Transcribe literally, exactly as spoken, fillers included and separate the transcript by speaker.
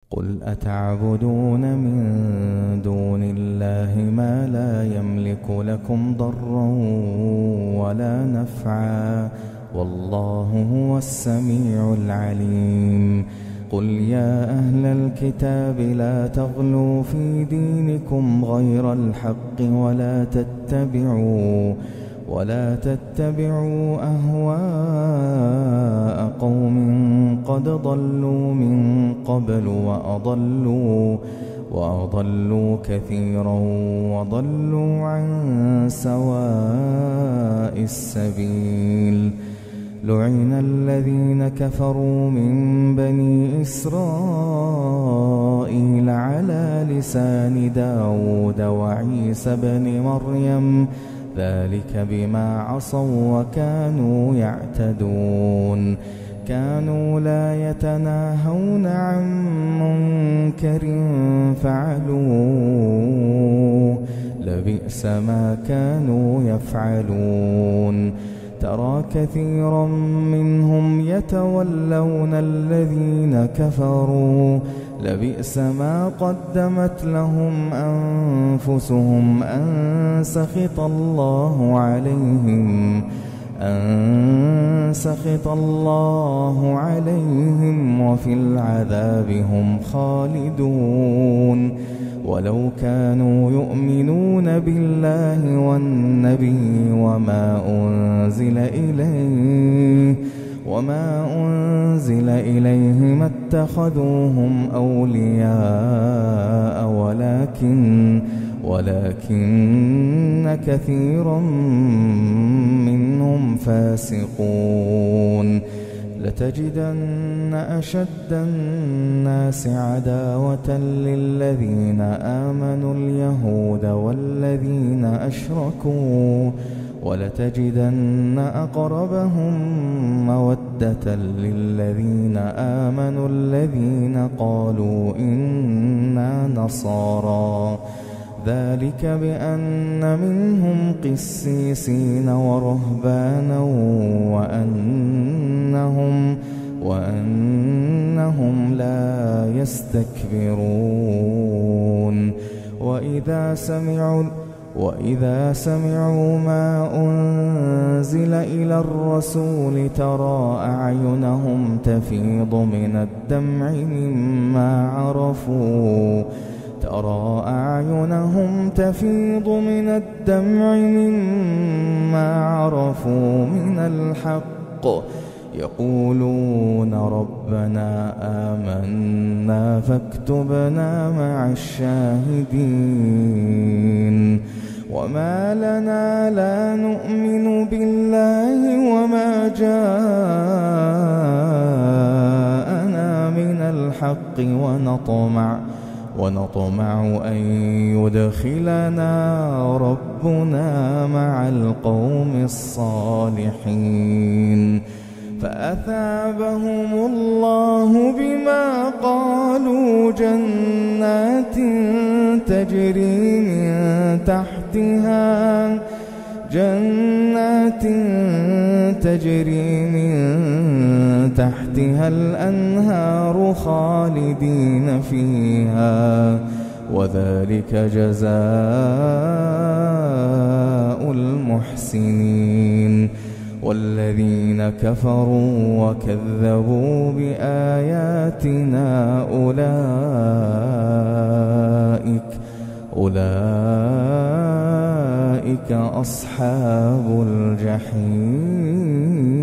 Speaker 1: قل أتعبدون من دون الله ما لا يملك لكم ضرا ولا نفعا والله هو السميع العليم. قل يا أهل الكتاب لا تغلوا في دينكم غير الحق ولا تتبعوا ولا تتبعوا أهواء قوم قد ضلوا من قبل وأضلوا وأضلوا كثيرا وضلوا عن سواء السبيل. لعن الذين كفروا من بني إسرائيل على لسان داود وعيسى بن مريم ذلك بما عصوا وكانوا يعتدون. كانوا لا يتناهون عن منكر فعلوه لبئس ما كانوا يفعلون. ترى كثيرا منهم يتولون الذين كفروا لبئس ما قدمت لهم أنفسهم أن سخط الله عليهم أن سخط الله عليهم وفي العذاب هم خالدون. ولو كانوا يؤمنون بالله والنبي وما أنزل إليه وما أنزل إليه ما اتخذوهم أولياء ولكن ولكن كثيرا منهم فاسقون. لتجدن أشد الناس عداوة للذين آمنوا اليهود والذين أشركوا ولتجدن أقربهم مودة للذين آمنوا الذين قالوا إنا نصارى ذلك بأن منهم قسيسين ورهبانا وأنهم وأنهم لا يستكبرون. وإذا سمعوا وإذا سمعوا ما أنزل إلى الرسول ترى أعينهم تفيض من الدمع مما عرفوا ترى أعينهم تفيض من الدمع مما عرفوا من الحق يقولون ربنا آمنا فاكتبنا مع الشاهدين. وما لنا لا نؤمن بالله وما جاءنا من الحق ونطمع ونطمع أن يدخلنا ربنا مع القوم الصالحين. فأثابهم الله بما قالوا جنات تجري من تحتها جنات تجري من تحتها الأنهار خالدين فيها وذلك جزاء المحسنين. والذين كفروا وكذبوا بآياتنا أولئك أولئك أصحاب الجحيم.